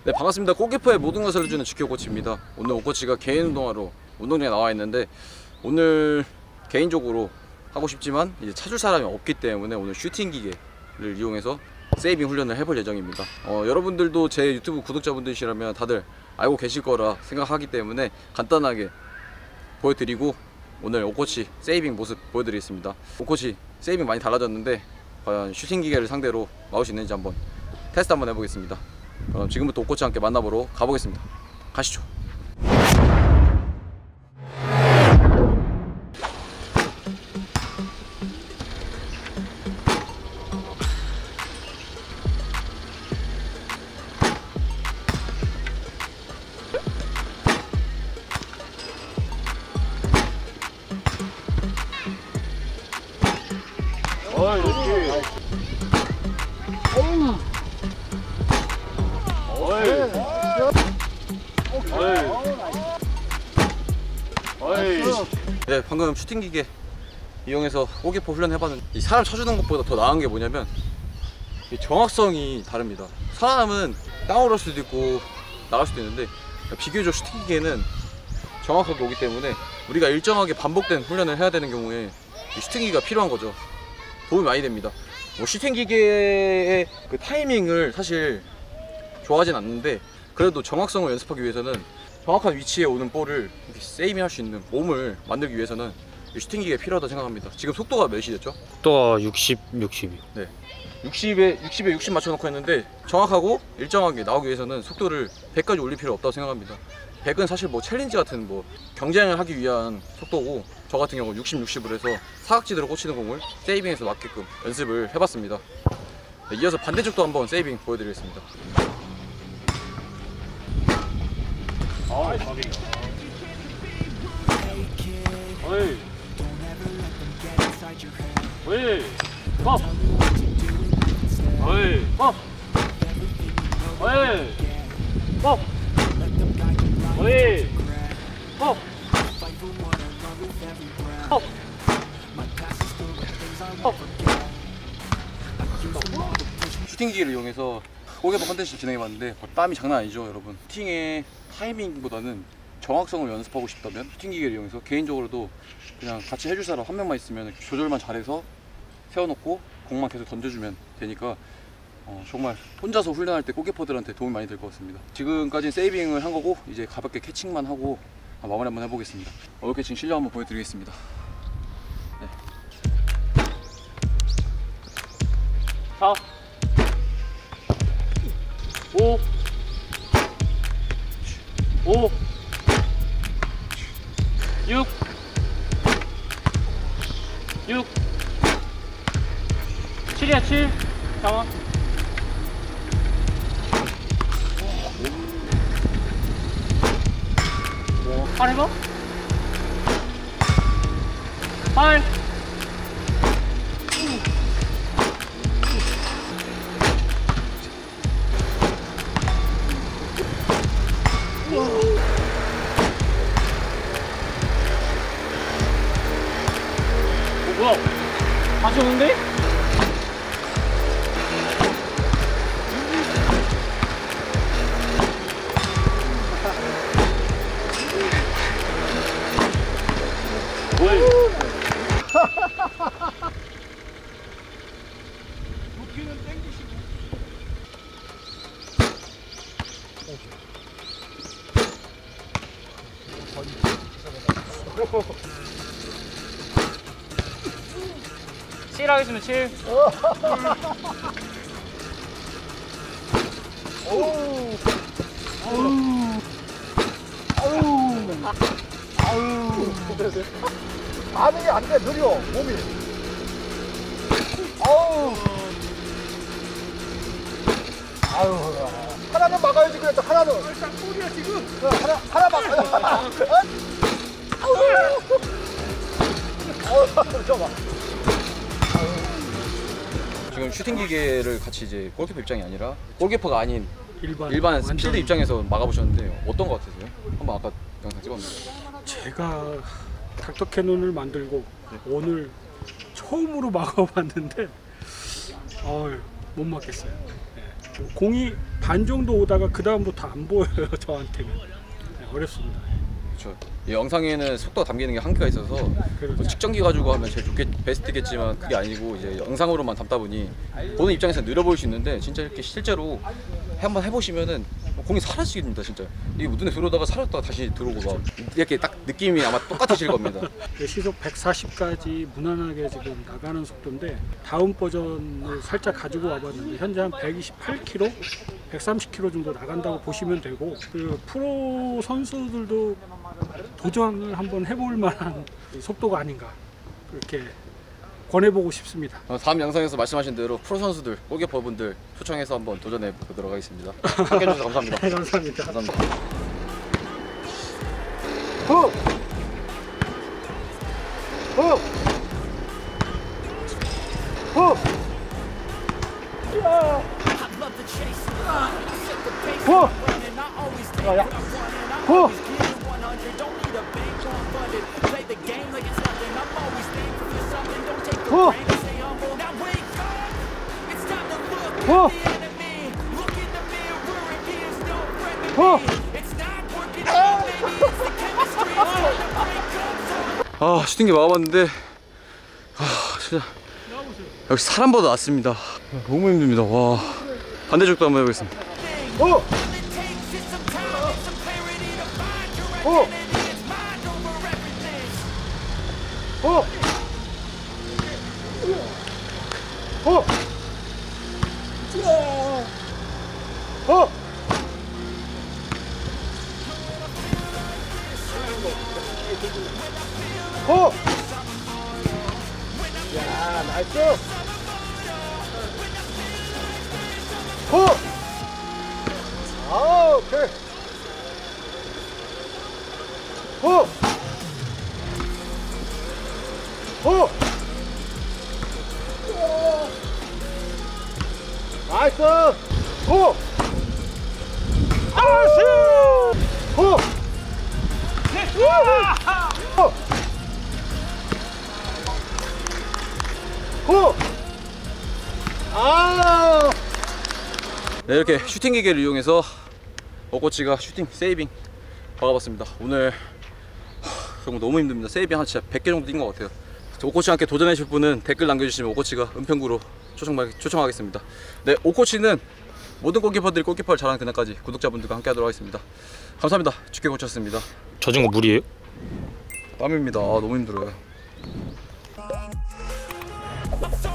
네, 반갑습니다. 골키퍼의 모든 것을 해주는 지켜 코치입니다. 오늘 오코치가 개인 운동하러 운동장에 나와 있는데, 오늘 개인적으로 하고 싶지만 이제 찾을 사람이 없기 때문에 오늘 슈팅 기계를 이용해서 세이빙 훈련을 해볼 예정입니다. 여러분들도 제 유튜브 구독자분들이시라면 다들 알고 계실 거라 생각하기 때문에 간단하게 보여드리고 오늘 오코치 세이빙 모습 보여드리겠습니다. 오코치 세이빙 많이 달라졌는데 과연 슈팅 기계를 상대로 막을 수 있는지 한번 테스트 한번 해보겠습니다. 그럼 지금부터 오코치와 함께 만나보러 가보겠습니다. 가시죠. 네, 방금 슈팅 기계 이용해서 골키퍼 훈련해봤는데 이 사람 쳐주는 것보다 더 나은 게 뭐냐면 이 정확성이 다릅니다. 사람은 땅으로 할 수도 있고 나갈 수도 있는데 비교적 슈팅 기계는 정확하게 오기 때문에 우리가 일정하게 반복된 훈련을 해야 되는 경우에 이 슈팅 기계가 필요한 거죠. 도움이 많이 됩니다. 뭐 슈팅 기계의 그 타이밍을 사실 좋아하진 않는데 그래도 정확성을 연습하기 위해서는 정확한 위치에 오는 볼을 세이빙 할 수 있는 몸을 만들기 위해서는 슈팅 기계가 필요하다고 생각합니다. 지금 속도가 몇이 됐죠? 속도가 60이요. 네, 60에 60 맞춰놓고 했는데 정확하고 일정하게 나오기 위해서는 속도를 100까지 올릴 필요 없다고 생각합니다. 100은 사실 뭐 챌린지 같은 뭐 경쟁을 하기 위한 속도고, 저 같은 경우 60을 해서 사각지대로 꽂히는 공을 세이빙해서 맞게끔 연습을 해봤습니다. 네, 이어서 반대쪽도 한번 세이빙 보여드리겠습니다. 어이. 어이. 법. 어이. 법. 어이. 법. 어이. 법. 법. 법. 슈팅 기계를 이용해서 골키퍼 컨텐츠 진행해봤는데 땀이 장난 아니죠, 여러분. 슈팅의 타이밍보다는 정확성을 연습하고 싶다면 슈팅 기계를 이용해서 개인적으로도 그냥 같이 해줄 사람 한 명만 있으면 조절만 잘해서 세워놓고 공만 계속 던져주면 되니까 정말 혼자서 훈련할 때 골키퍼들한테 도움이 많이 될 것 같습니다. 지금까지는 세이빙을 한 거고 이제 가볍게 캐칭만 하고 마무리 한번 해보겠습니다. 어깨 캐칭 실력 한번 보여드리겠습니다. 네. 4 5 5 6 6 7이야 7. 잠깐만. 8 해봐. 8 뭐야? 다시 오는데? 뭐야? 높이는 땡기시고. 칠 하겠습니다. 7. 반응이 안 돼, 느려, 몸이. 아우. 아유. 하나는 막아야지, 그랬죠, 하나는. 일단 꼴이야, 지금. 하나 막아야. 아우. 저봐. 지금 슈팅 기계를 같이 이제 골키퍼 입장이 아니라 골키퍼가 아닌 일반 완전... 필드 입장에서 막아보셨는데 어떤 것 같으세요? 한번 아까 영상 찍었는데. 제가 닥터 캐논을 만들고 오늘 처음으로 막아봤는데 못 막겠어요. 공이 반 정도 오다가 그 다음부터 안 보여요. 저한테는. 네, 어렵습니다. 그렇죠. 이 영상에는 속도가 담기는 게 한계가 있어서 그렇죠. 뭐 측정기 가지고 하면 제일 베스트겠지만 그게 아니고 이제 영상으로만 담다 보니 보는 입장에서 느려 보일 수 있는데 진짜 이렇게 실제로 한번 해보시면은 공이 사라지겠습니다. 진짜 이게 눈에 들어오다가 사라졌다가 다시 들어오고 막 이렇게 딱 느낌이 아마 똑같으실 겁니다. 시속 140까지 무난하게 지금 나가는 속도인데 다운 버전을 살짝 가지고 와봤는데 현재 한 128km, 130km 정도 나간다고 보시면 되고 그 프로 선수들도 도전을 한번 해볼 만한 속도가 아닌가 그렇게 권해보고 싶습니다. 다음 영상에서 말씀하신 대로 프로 선수들, 골키퍼분들 초청해서 한번 도전해 보도록 하겠습니다. 함께 해주셔서 감사합니다. 네, 감사합니다. 감사합니다. 호! 호! 호! 호! 야, 야. 호! 호! 호! 호! 아 슈팅기 막아봤는데 진짜 역시 사람보다 낫습니다. 너무 힘듭니다. 와 반대쪽도 한번 해보겠습니다. 호! 호! 호! 호! 호! 호! 야, 나이스! 호! 아, 오케이. 호! 호! 나이스! 호! 아스! 호! 호! 호! 아! 네, 이렇게 슈팅 기계를 이용해서 오코치가 슈팅 세이빙 박아봤습니다. 오늘 정말 너무 힘듭니다. 세이빙 한 진짜 100개 정도 뛴 것 같아요. 오코치와 함께 도전하실 분은 댓글 남겨주시면 오코치가 은평구로 초청하겠습니다. 네, 오코치는 모든 골키퍼들이 골키퍼를 잘하는 그날까지 구독자분들과 함께 하도록 하겠습니다. 감사합니다. 죽게 고쳤습니다. 젖은 거 물이에요? 땀입니다. 너무 힘들어요. I'm so